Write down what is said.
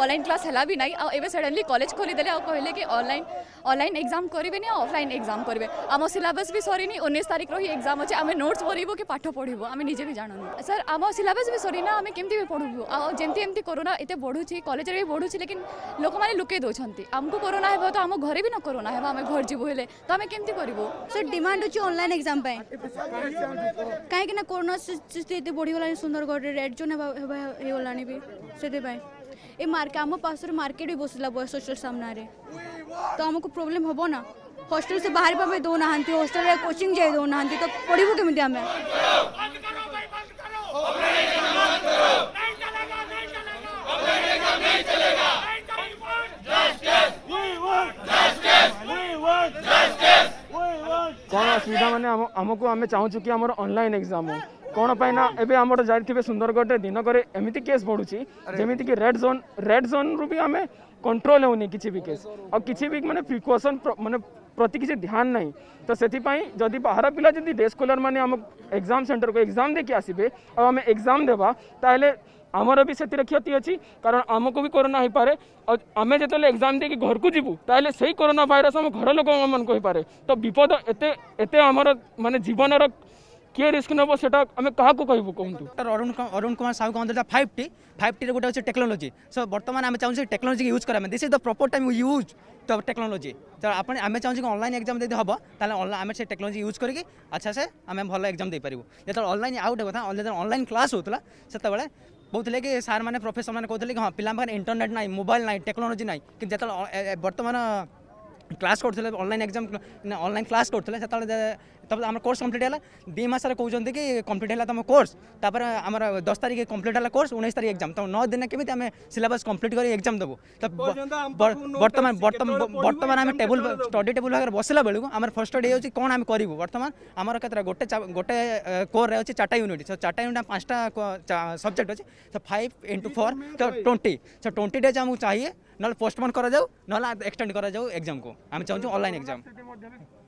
online class है भी नहीं आबे सडनली कॉलेज खोलीदे आ कहले कि ऑनलाइन एग्जाम करेंगे ऑफलाइन एग्जाम करेंगे आम सिलेबस भी सरीनी 19 तारिख रही एग्जाम अच्छे आम नोट्स पढ़ू कि पाठ पढ़ू आम निजे भी जानू सर आम सिलेबस भी सरीना आम केमती भी पढ़ू आमती एमती कोरोना एत बढ़ुची कॉलेज भी बढ़ुची लेकिन लोक मैंने लुके दौरान आमको कोरोना है तो आम घरे भी न कोरोना है आम घर जीवु हेले तो आम केमती करूँ सर डिमांड अच्छी ऑनलाइन एग्जाम कहीं कोरोना स्थिति बढ़ीगला सुंदरगढ़ रेड जोन होगा भी से मार्केट आम पास मार्केट भी बसला बॉयज हॉस्टल सामने तो आमको प्रोब्लेम हम ना हॉस्टल से बाहर पावे दौना हॉस्टल रे कोचिंग जाए दौना तो पढ़ू केमी आम कौन असुविधा माने आमको आम चाहूँ कि आम ऑनलाइन एग्जाम हो कौन पाई ना एबे आमर जाइथिबे सुंदरगढ़ दिन करे एमिति केस बढ़ुची जेमिति कि रेड जोन रु भी आम कंट्रोल होनी किसी भी केस और किसी भी माने प्रिकॉशन माने प्रति किसी ध्यान नहीं तो से जदि बाहर पिला जदि डे स्कॉलर माने आम एग्जाम सेंटर को एग्जाम देके आसबे और आम एग्जाम देवा ताहले आमर भी से क्षति अच्छी कारण आमको भी कोरोना हो पारे और आम जो एग्जाम दे घर को जीवु ताहले सही कोरोना भाइरस आम घर लोक मन को पारे तो विपद एते एते आमर माने जीवन किए रिस्क नब से आम क्या कहूँ कहतु अरुण कुमार साहू कहते 5T गोटे अच्छे टेक्नोलोजी सो बर्तमान आम चाहूँ टेक्नोलोजी यूज करें this is the proper time use तो टेक्नोलोजी तो आप आम चाहूँ कि ऑनलाइन एग्जाम यदि हम ताले आम से टेक्नोलोजी यूज करके अच्छा से आम भल एग्जाम दे पारू जो ऑनलाइन आउ गोटे कथा ऑनलाइन क्लास होता से कहते कि सार मैंने प्रोफेसर मैंने कहते कि हाँ पिला इंटरनेट ना मोबाइल ना टेक्नोलोजी ना कि जो बर्तमान क्लास करते ऑनलाइन एग्जाम ऑनलाइन क्लास करते तब आम कोर्स कंप्लीट है 2 मास कहते कि कंप्लीट है तुम कोर्स तापर आम 10 तारीख कंप्लीट है कोर्स 19 तारीख एग्जाम तो 9 दिन केमी आम सिलेबस कंप्लीट कर एग्जाम देबू तो बर्तमान आम टेबुल स्टडी टेबुल भाग बसला बेलू आम फर्स्ट डे होची कौन आम करूँ बर्तमान आमर केतरा गोटे कोर अच्छे 4टा यूनिट सो 4टा यूनिट 5टा सब्जेक्ट अच्छे तो 5 × 4 तो 20 सो 20 डेज आमको चाहिए ना पोस्टपोन करा जाऊ ना एक्सटेंड करा जाऊ एग्जाम को आम चाहूँ ऑनलाइन एग्जाम